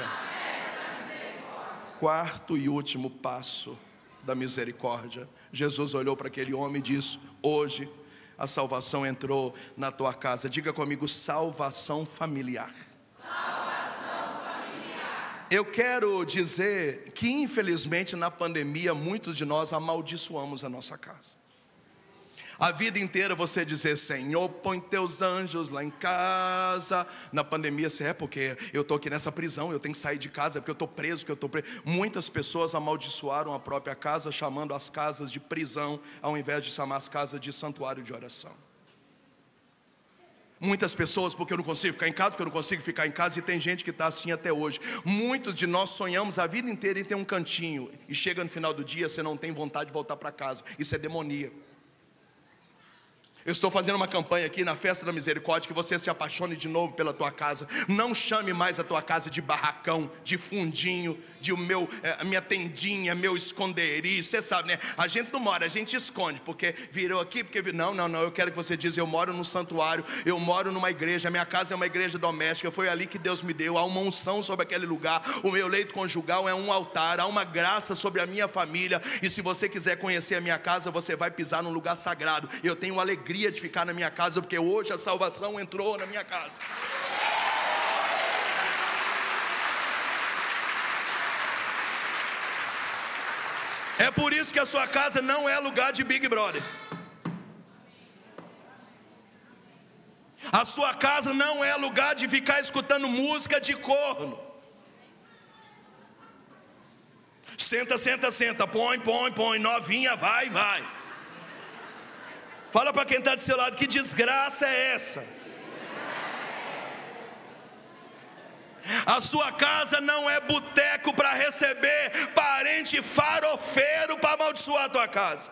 4º e último passo da misericórdia. Jesus olhou para aquele homem e disse: hoje a salvação entrou na tua casa. Diga comigo: salvação familiar. Salvação familiar. Eu quero dizer que infelizmente na pandemia muitos de nós amaldiçoamos a nossa casa. A vida inteira você dizer: Senhor, põe teus anjos lá em casa. Na pandemia você porque eu estou aqui nessa prisão, eu tenho que sair de casa, porque eu estou preso, Muitas pessoas amaldiçoaram a própria casa, chamando as casas de prisão, ao invés de chamar as casas de santuário de oração. Muitas pessoas, porque eu não consigo ficar em casa, e tem gente que está assim até hoje. Muitos de nós sonhamos a vida inteira em ter um cantinho, e chega no final do dia, você não tem vontade de voltar para casa. Isso é demoníaco. Eu estou fazendo uma campanha aqui na Festa da Misericórdia, que você se apaixone de novo pela tua casa. Não chame mais a tua casa de barracão, de fundinho, de a minha tendinha, meu esconderijo. Você sabe, né? A gente não mora, a gente esconde, porque virou aqui, Não, eu quero que você diga: eu moro num santuário, eu moro numa igreja, a minha casa é uma igreja doméstica, foi ali que Deus me deu, há uma unção sobre aquele lugar, o meu leito conjugal é um altar, há uma graça sobre a minha família, e se você quiser conhecer a minha casa, você vai pisar num lugar sagrado. Eu tenho alegria de ficar na minha casa, porque hoje a salvação entrou na minha casa. É por isso que a sua casa não é lugar de Big Brother. A sua casa não é lugar de ficar escutando música de corno. Senta, põe, novinha, vai. Fala para quem está do seu lado: que desgraça é essa? A sua casa não é boteco para receber parente farofeiro para amaldiçoar a tua casa.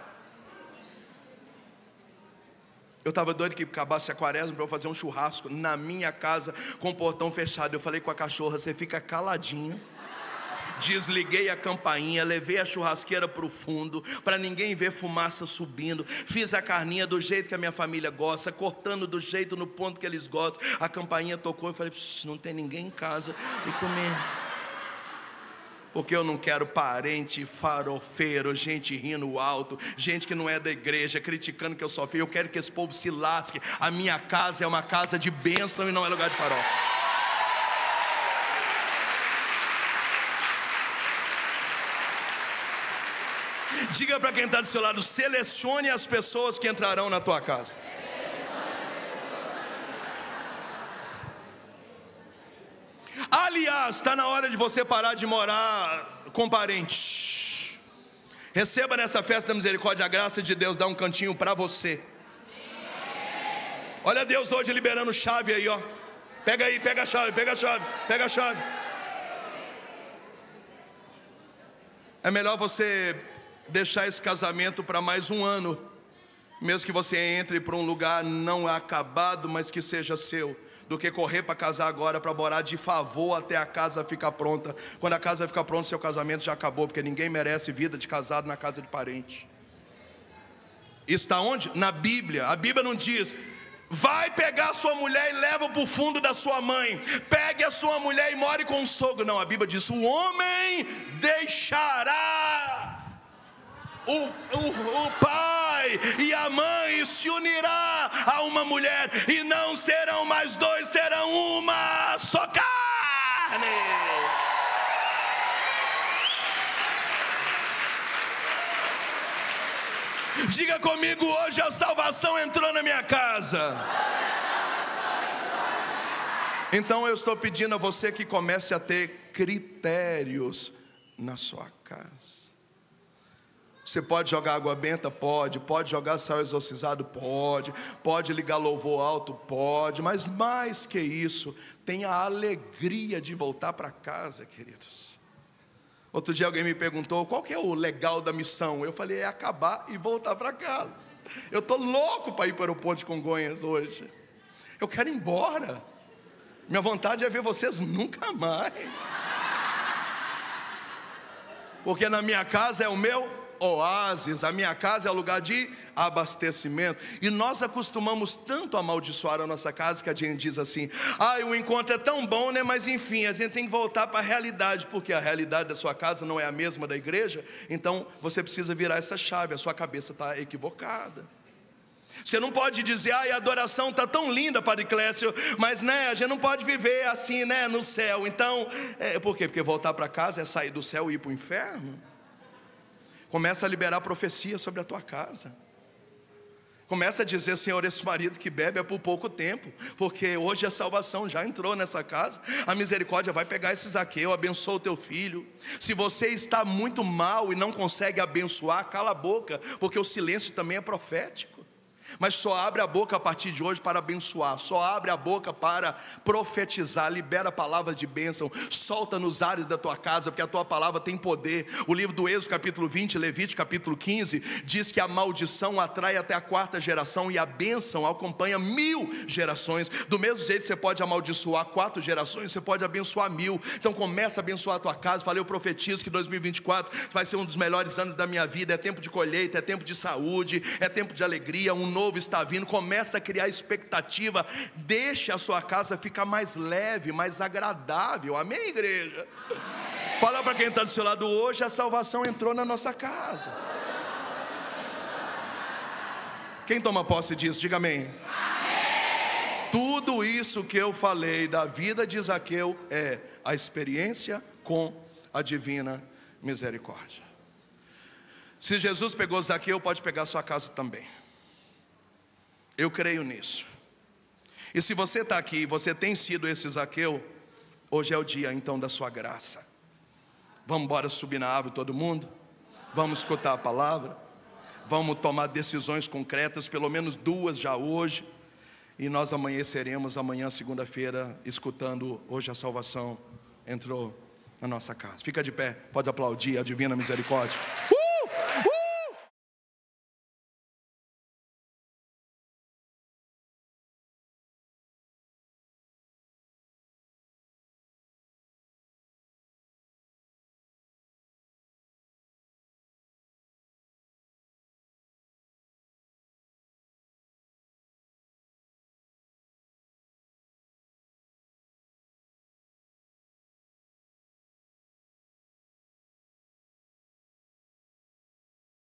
Eu estava doido que acabasse a quaresma para eu fazer um churrasco na minha casa com o portão fechado. Eu falei com a cachorra: você fica caladinho. Desliguei a campainha, levei a churrasqueira para o fundo, para ninguém ver fumaça subindo. Fiz a carninha do jeito que a minha família gosta, cortando do jeito, no ponto que eles gostam. A campainha tocou, eu falei: não tem ninguém em casa. E comi. Porque eu não quero parente farofeiro, gente rindo alto, gente que não é da igreja, criticando que eu sou feio. Eu quero que esse povo se lasque. A minha casa é uma casa de bênção e não é lugar de farofa. Diga para quem está do seu lado: selecione as pessoas que entrarão na tua casa. Aliás, está na hora de você parar de morar com parentes. Receba nessa festa da misericórdia a graça de Deus, dá um cantinho para você. Olha Deus hoje liberando chave aí, ó. Pega aí, pega a chave, pega a chave, pega a chave. É melhor você deixar esse casamento para mais um ano, mesmo que você entre para um lugar não acabado, mas que seja seu, do que correr para casar agora, para morar de favor até a casa ficar pronta. Quando a casa ficar pronta, seu casamento já acabou, porque ninguém merece vida de casado na casa de parente. Isso está onde? Na Bíblia. A Bíblia não diz: vai pegar a sua mulher e leva para o fundo da sua mãe. Pegue a sua mulher e more com o sogro. Não, a Bíblia diz: o homem deixará o pai e a mãe, se unirá a uma mulher, e não serão mais dois, serão uma só carne. Diga comigo: hoje a salvação entrou na minha casa. Então eu estou pedindo a você que comece a ter critérios na sua casa. Você pode jogar água benta? Pode. Pode jogar sal exorcizado? Pode. Pode ligar louvor alto? Pode. Mas mais que isso, tenha a alegria de voltar para casa, queridos. Outro dia alguém me perguntou: qual que é o legal da missão? Eu falei: é acabar e voltar para casa. Eu estou louco para ir para o aeroporto de Congonhas hoje. Eu quero ir embora. Minha vontade é ver vocês nunca mais. Porque na minha casa é o meu oásis, a minha casa é o lugar de abastecimento. E nós acostumamos tanto a amaldiçoar a nossa casa que a gente diz assim: o encontro é tão bom, né? Mas enfim, a gente tem que voltar para a realidade, porque a realidade da sua casa não é a mesma da igreja. Então você precisa virar essa chave. A sua cabeça está equivocada. Você não pode dizer: a adoração está tão linda, Padre Clécio, mas né, a gente não pode viver assim, né, no céu. Então, por quê? Porque voltar para casa é sair do céu e ir para o inferno. Começa a liberar profecia sobre a tua casa. Começa a dizer: Senhor, esse marido que bebe é por pouco tempo, porque hoje a salvação já entrou nessa casa. A misericórdia vai pegar esse Zaqueu, abençoa o teu filho. Se você está muito mal e não consegue abençoar, cala a boca, porque o silêncio também é profético. Mas só abre a boca a partir de hoje para abençoar. Só abre a boca para profetizar. Libera palavras de bênção. Solta nos ares da tua casa, porque a tua palavra tem poder. O livro do Êxodo capítulo 20, Levítico capítulo 15 diz que a maldição atrai até a 4ª geração e a bênção acompanha 1000 gerações. Do mesmo jeito, você pode amaldiçoar 4 gerações, você pode abençoar 1000. Então começa a abençoar a tua casa. Falei, eu profetizo que 2024 vai ser um dos melhores anos da minha vida. É tempo de colheita, é tempo de saúde, é tempo de alegria. Um novo está vindo. Começa a criar expectativa. Deixe a sua casa ficar mais leve, mais agradável. Amém, igreja? Amém. Fala para quem está do seu lado: hoje a salvação entrou na nossa casa. Quem toma posse disso, diga amém. Amém. Tudo isso que eu falei da vida de Zaqueu é a experiência com a divina misericórdia. Se Jesus pegou Zaqueu, pode pegar sua casa também. Eu creio nisso. E se você está aqui e você tem sido esse Zaqueu, hoje é o dia então da sua graça. Vamos embora subir na árvore todo mundo? Vamos escutar a palavra? Vamos tomar decisões concretas, pelo menos 2 já hoje. E nós amanheceremos amanhã, segunda-feira, escutando: hoje a salvação entrou na nossa casa. Fica de pé, pode aplaudir a divina misericórdia.